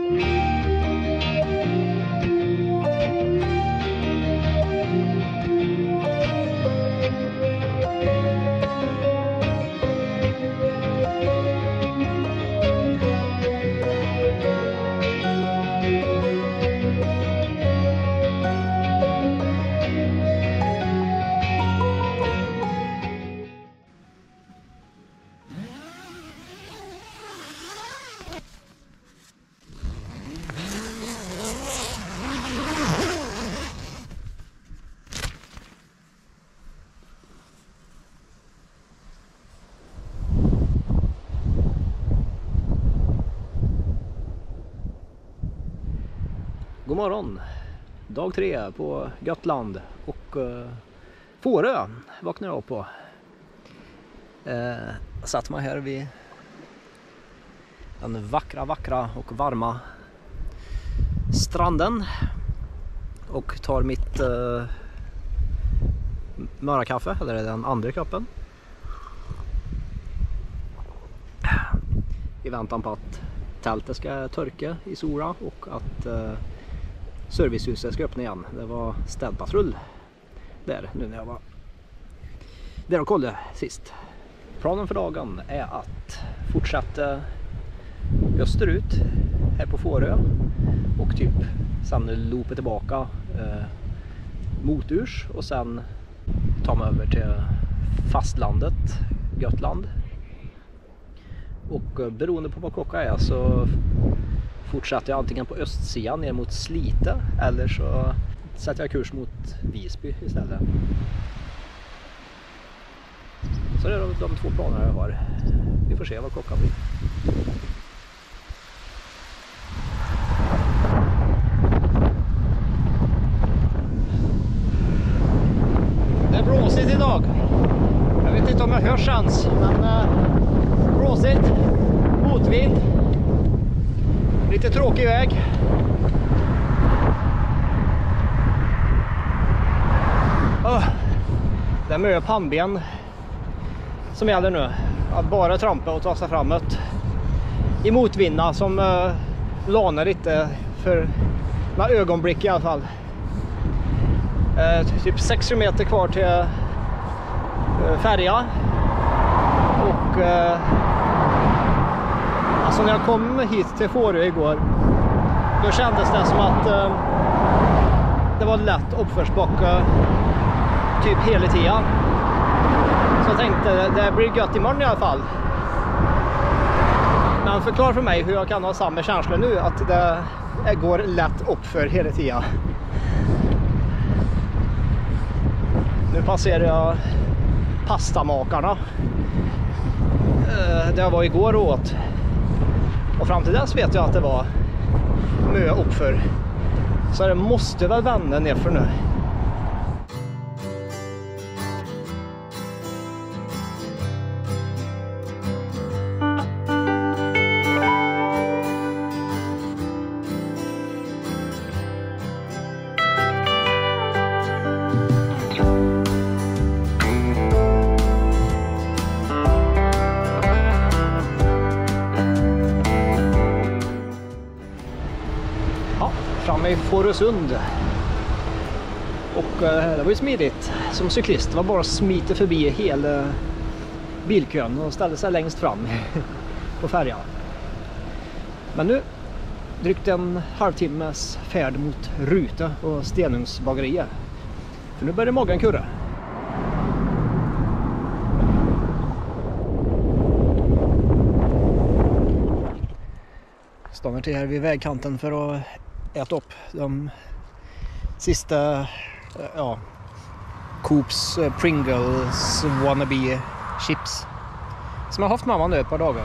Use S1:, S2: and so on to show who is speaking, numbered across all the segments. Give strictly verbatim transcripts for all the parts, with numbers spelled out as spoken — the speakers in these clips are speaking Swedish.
S1: God morgon, dag tre på Gotland och uh, Fårö vaknar jag på. Uh, satt man här vid den vackra, vackra och varma stranden och tar mitt uh, mörakaffe, eller den andra koppen, i väntan på att tältet ska torka i sola och att uh, servicehuset ska öppna igen. Det var städpatrull där nu när jag var där och kollade sist. Planen för dagen är att fortsätta österut här på Fårö och typ sen loopa tillbaka eh, mot Urs och sen ta mig över till fastlandet Gotland. Och eh, beroende på vad klockan är så fortsätter jag antingen på östsidan ner mot Slite eller så sätter jag kurs mot Visby istället. Så det är de två planer jag har. Vi får se vad klockan blir. Det är blåsigt idag. Jag vet inte om jag hörs ens, men äh, blåsigt, motvind. Lite tråkig väg. Oh, det är mycket pannben som gäller nu. Att bara trampa och ta sig framåt i motvinna som uh, lanar lite för några ögonblick i alla fall. Uh, typ sex kilometer kvar till uh, färja. Och uh, alltså när jag kom hit till Fårö igår, då kändes det som att uh, det var lätt uppförsbacke typ hela tiden. Så jag tänkte, det blir gött imorgon i alla fall. Men förklara för mig hur jag kan ha samma känsla nu, att det går lätt uppför hela tiden. Nu passerar jag pastamakarna. Uh, det jag var igår åt. Och fram till dess vet jag att det var mö uppför. Så det måste väl vända ner för nu. I Fårösund. Och eh, det var ju smidigt som cyklist. Det var bara att smita förbi hela bilkön och ställa sig längst fram på färjan. Men nu drygt en halvtimmes färd mot Rute och Stenungsbageriet. För nu börjar magen kurra. Stannar till här vid vägkanten för att äta upp de sista ja, Coops Pringles wannabe chips som jag har haft med mig nu ett par dagar.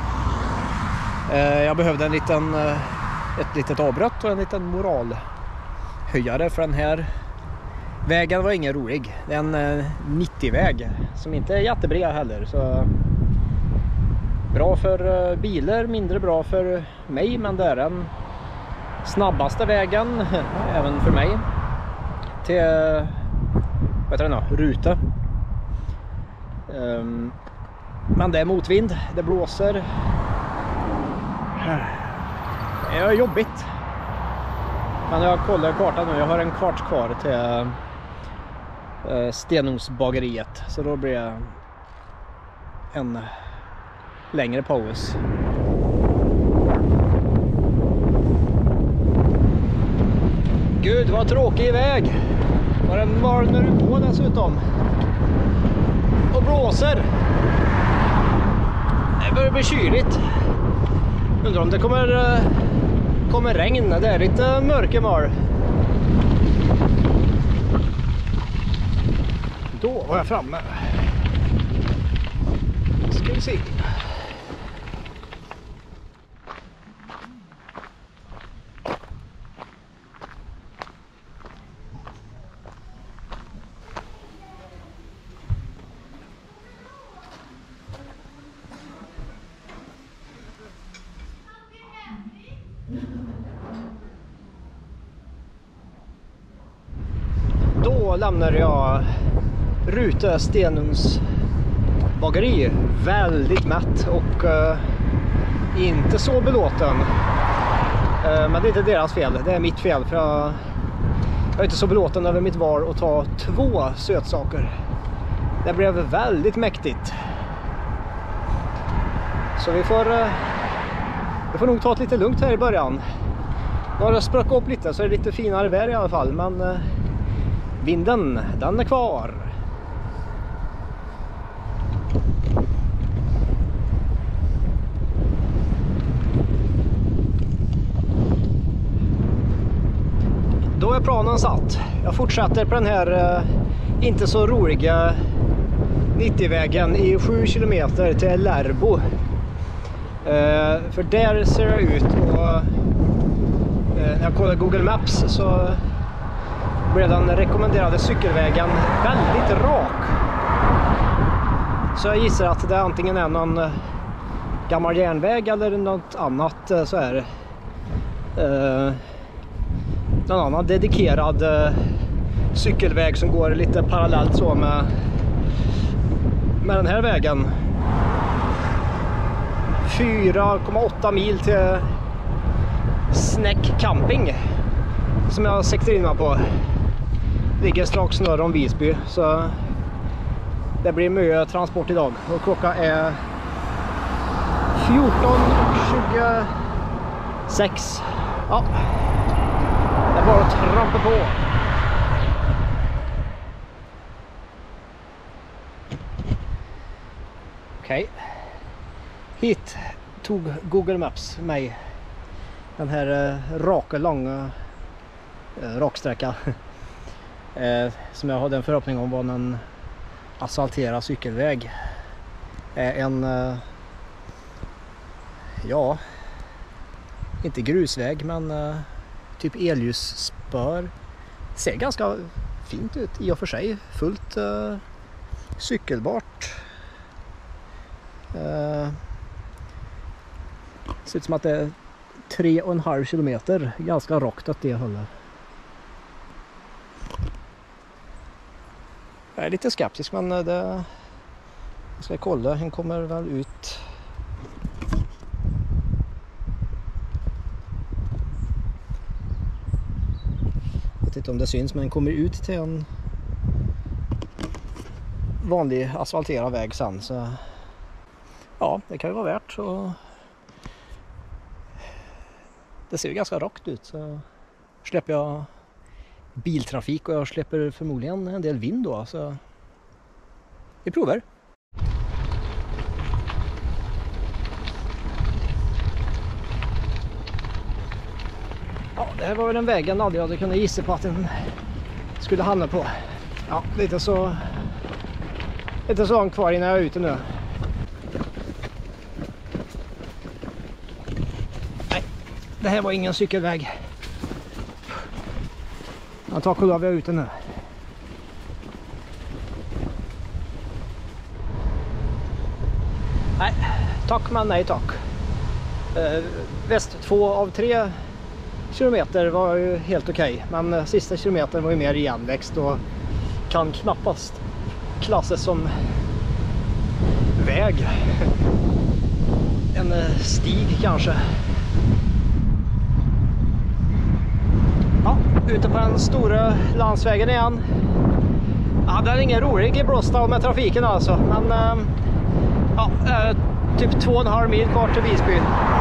S1: Jag behövde en liten, ett litet avbrott och en liten moralhöjare, för den här vägen var ingen rolig. Det är en nittio-väg som inte är jättebred heller, så bra för bilar, mindre bra för mig, men det är den snabbaste vägen även för mig till, vad heter det nu, Rute. Um, men det är motvind, det blåser. Det är jobbigt. Men jag kollar kartan nu. Jag har en kvart kvar till äh, Stenungsbageriet. Så då blir det en längre paus. Gud vad tråkig väg. Var den molnar på dessutom. Och blåser. Det börjar bli kyligt. Undrar om det kommer, kommer regn. Det är lite mörkermal. Då var jag framme. Ska vi se. Då lämnade jag Rute Stenungs bageri väldigt mätt och uh, inte så belåten. Uh, men det är inte deras fel, det är mitt fel, för jag, jag är inte så belåten över mitt val att ta två sötsaker. Det blev väldigt mäktigt. Så vi får, uh, vi får nog ta det lite lugnt här i början. Nu har det språkat upp lite så är det lite finare väder i alla fall, men uh, vinden, den är kvar. Då är planen satt. Jag fortsätter på den här uh, inte så roliga nittio-vägen i sju kilometer till Lärbo. Uh, för där ser jag ut och uh, när jag kollar Google Maps så blev den rekommenderade cykelvägen väldigt rak. Så jag gissar att det är antingen är någon gammal järnväg eller något annat så här. Uh, någon annan dedikerad uh, cykelväg som går lite parallellt så med, med den här vägen. fyra komma åtta mil till Snäck camping som jag sektar in mig på. Ligger strax norr om Visby, så det blir mycket transport idag. Och klockan är fjorton tjugosex. Ja, det är bara att trampa på. Okej. Okay. Hit tog Google Maps mig den här eh, raka, långa eh, raksträcka eh, som jag hade en förhoppning om var en asfalterad cykelväg. Eh, en eh, ja, inte grusväg, men eh, typ elljusspår. Ser ganska fint ut i och för sig, fullt eh, cykelbart. Eh, ser ut som att det är tre och en halv kilometer, ganska rakt åt det hållet. Jag är lite skeptisk, men det jag ska kolla, den kommer väl ut. Jag vet inte om det syns, men den kommer ut till en vanlig asfalterad väg sen, så ja, det kan ju vara värt. Så det ser ju ganska rakt ut, så släpper jag biltrafik och jag släpper förmodligen en del vind då, så vi provar. Ja, det här var väl den vägen aldrig hade kunnat gissa på att den skulle hamna på. Ja, lite så lite så långt kvar innan jag är ute nu. Nej, det här var ingen cykelväg. Jag tar kolla vi är ute nu. Nej, tack men nej tack. Eh, väst två av tre kilometer var ju helt okej. Okay, men sista kilometern var ju mer igenväxt och kan knappast klassas som väg. En stig kanske. ute på den stora landsvägen igen. Ja, det är ingen rolig i Brostad med trafiken alltså, men eh, ja, eh, typ två och en halv mil kvar till Visby.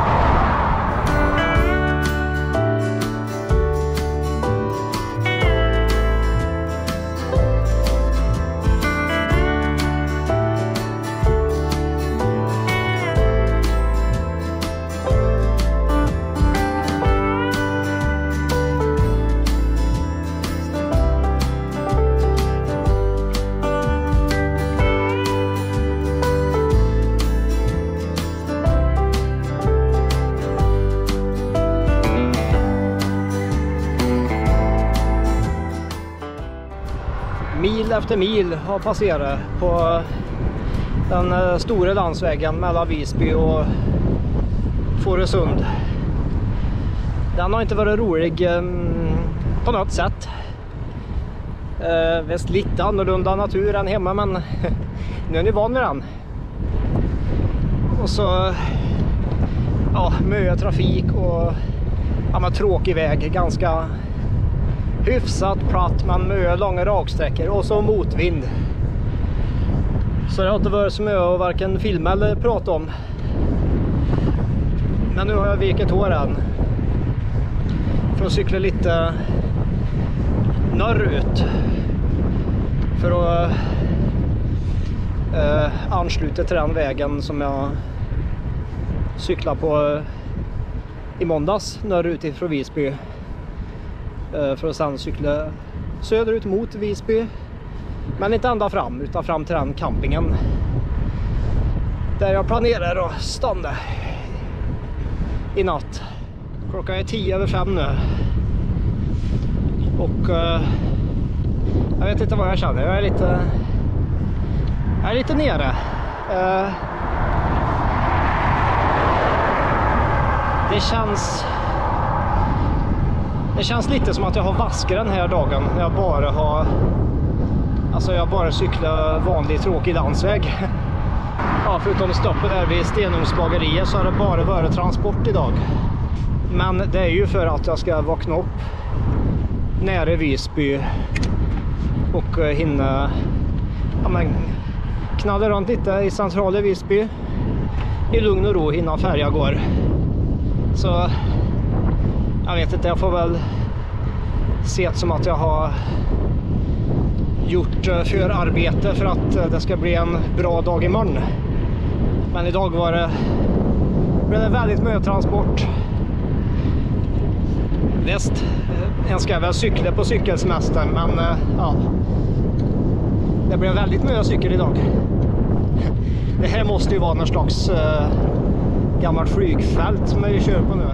S1: Mil efter mil har passerat på den stora landsvägen mellan Visby och Fårösund. Den har inte varit rolig på något sätt. Visst lite annorlunda natur än hemma, men nu är ni van vid den. Och så ja, mycket trafik och ja, men tråkig väg, ganska hyfsat platt men mycket långa raksträckor och så motvind. Så det har inte varit så mycket att varken filma eller prata om. Men nu har jag viket håren för att cykla lite norrut för att eh, ansluta till den vägen som jag cyklar på i måndags norrut ifrån Visby. För att sedan cykla söderut mot Visby, men inte ända fram utan fram till den campingen där jag planerar att stanna i natt. Klockan är tio över fem nu och uh, jag vet inte vad jag känner. Jag är lite jag är lite nere. Uh, det känns Det känns lite som att jag har vaskat den här dagen när jag bara har alltså jag bara cyklar vanlig tråkig landsväg. Ja, förutom stoppet där vid Stenungsbageriet så har det bara varit transport idag. Men det är ju för att jag ska vakna upp nära Visby och hinna ja, men, knalla runt lite i centrala Visby i lugn och ro innan färja går. Så jag vet inte, jag får väl se det som att jag har gjort förarbete för att det ska bli en bra dag imorgon. Men idag var det, blev det väldigt mycket transport. Visst, en ska väl cykla på cykelsemester, men ja, det blev väldigt mycket cykel idag. Det här måste ju vara någon slags uh, gammalt flygfält som jag kör på nu.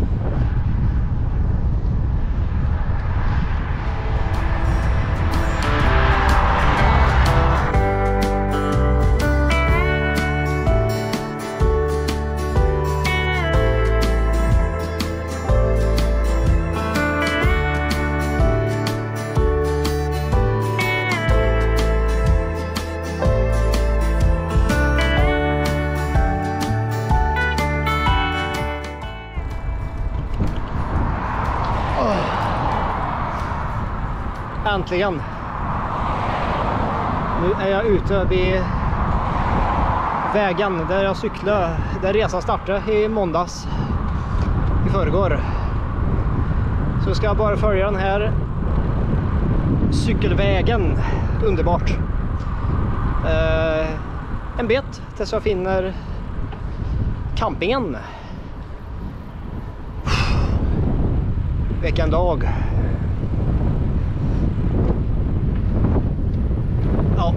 S1: Äntligen. Nu är jag ute vid vägen där jag cyklade, där resan startade i måndags i förrgår. Så ska jag bara följa den här cykelvägen. Underbart. Eh, en bit tills jag finner campingen. Vilken dag. Ja.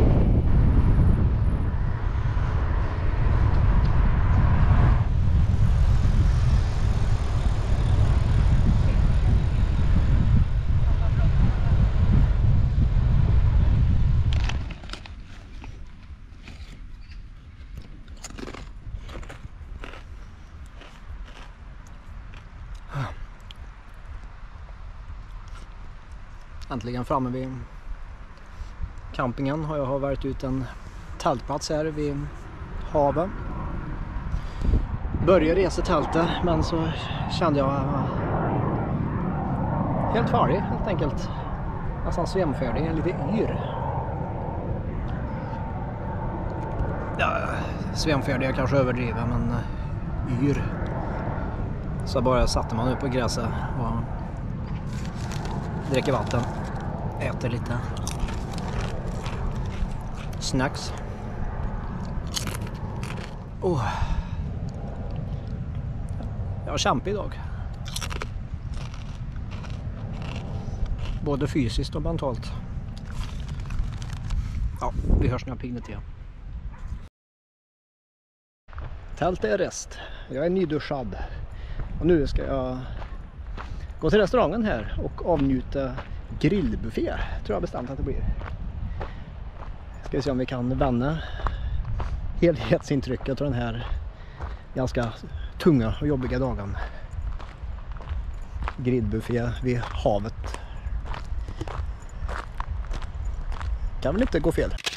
S1: Äntligen framme vid campingen har jag har varit ut en tältplats här vid havet. Började resa tältet, men så kände jag helt färdig helt enkelt. Nästan svemfärdig, lite yr. Ja, svemfärdig jag kanske överdriver, men yr. Så bara satte man upp på gräset och dricker vatten, äter lite snacks. Oh. Jag har kämpat idag. Både fysiskt och mentalt. Ja, vi hörs när jag piggnet igen. Tält är rest. Jag är nyduschad. Och nu ska jag gå till restaurangen här och avnjuta grillbuffé. Tror jag bestämt att det blir. Ska vi se om vi kan vända helhetsintrycket av den här ganska tunga och jobbiga dagen. Grillbuffé vid havet. Kan väl inte gå fel.